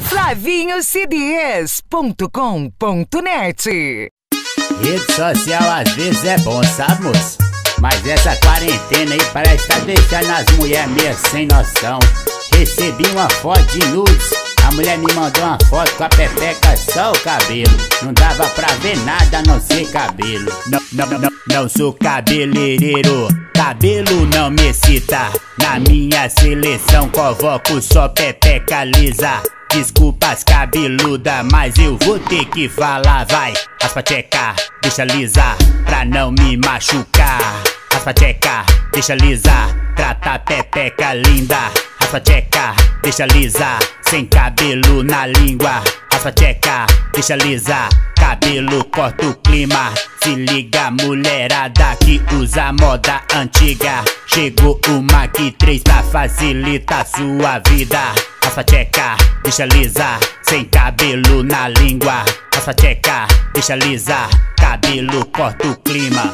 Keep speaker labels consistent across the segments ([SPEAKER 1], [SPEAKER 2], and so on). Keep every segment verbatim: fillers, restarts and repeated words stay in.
[SPEAKER 1] Flavinho C Ds ponto com ponto net.
[SPEAKER 2] Rede social às vezes é bom, sabe, moço? Mas essa quarentena aí parece que tá deixando as mulheres meio sem noção. Recebi uma foto de nudes, a mulher me mandou uma foto com a pepeca só o cabelo. Não dava pra ver nada a não ser cabelo. Não, não, não, não sou cabeleireiro, cabelo não me excita. Na minha seleção convoco só pepeca lisa. Desculpa as cabeluda, mas eu vou ter que falar. Vai, raspa tcheca, deixa lisa, pra não me machucar. Raspa tcheca, deixa lisa, trata a pepeca linda. Raspa tcheca, deixa lisa, sem cabelo na língua. Raspa tcheca, deixa lisa, cabelo corta o clima. Se liga mulherada que usa moda antiga. Chegou o Mac três pra facilitar sua vida. Raspa tcheca, deixa lisa, sem cabelo na língua. Raspa tcheca, deixa lisa, cabelo corta o clima.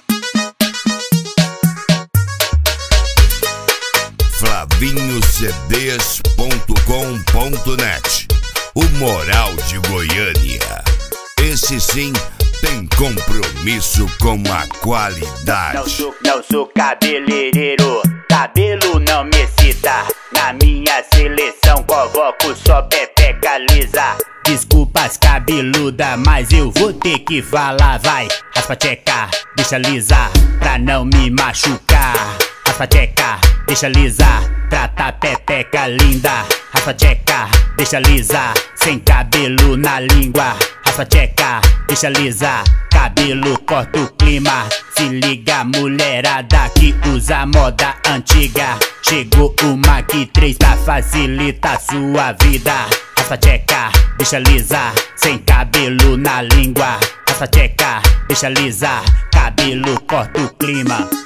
[SPEAKER 3] Flavinho C Ds ponto com ponto net. O Moral de Goiânia. Esse sim tem compromisso com a qualidade.
[SPEAKER 2] Não sou, não sou cabeleireiro, cabelo não me excita. Na minha seleção convoco só pepeca lisa. Desculpa as cabeluda, mas eu vou ter que falar. Vai, raspa tcheca, deixa lisa, pra não me machucar. Raspa tcheca, deixa lisa, trata a pepeca linda. Raspa tcheca, deixa lisa, sem cabelo na língua. Raspa tcheca, deixa lisa, cabelo corta o clima. Se liga mulherada que usa moda antiga. Chegou o Mac três pra facilitar sua vida. Raspa tcheca, deixa lisa, sem cabelo na língua. Raspa tcheca, deixa lisa, cabelo corta o clima.